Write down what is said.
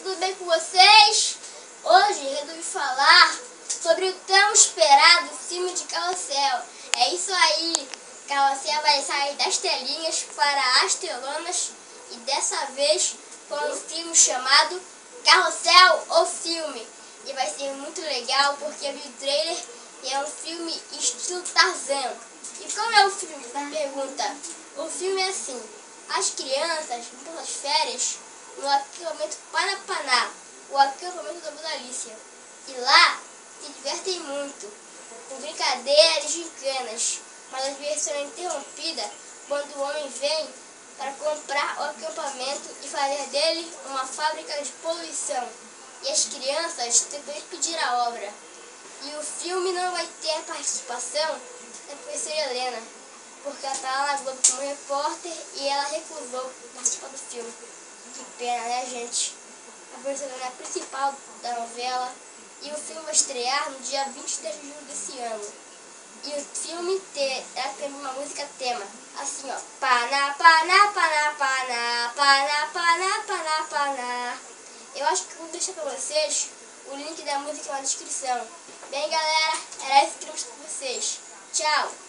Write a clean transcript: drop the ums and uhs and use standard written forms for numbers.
tudo bem com vocês? Hoje eu resolvi falar sobre o tão esperado filme de Carrossel. É isso aí, Carrossel vai sair das telinhas para as telonas e dessa vez com um filme chamado Carrossel, o filme. E vai ser muito legal porque eu vi o trailer e é um filme estilo Tarzan. E como é o filme? Você pergunta. O filme é assim: as crianças vão para as férias no acampamento Panapaná, o acampamento da Dona Alicia. E lá se divertem muito, com brincadeiras e gincanas, mas a diversão é interrompida quando o homem vem para comprar o acampamento e fazer dele uma fábrica de poluição. E as crianças tentam impedir a obra. E o filme não vai ter a participação da professora Helena, porque ela está lá na Globo como repórter e ela recusou participar do filme. Que pena, né, gente? A professora Helena é a principal da novela e o filme vai estrear no dia 23 de julho desse ano. E o filme ela tem uma música tema, assim ó: Paná, paná, paná, paná, paná, paná, paná, paná. Eu acho que vou deixar pra vocês o link da música na descrição. Bem, galera, era isso que eu trouxe pra vocês. Tchau!